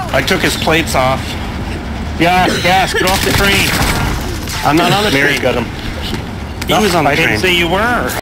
I took his plates off. Gas, get off the train. I'm not on the Mary's train. got him. He was on the train. I didn't say you were.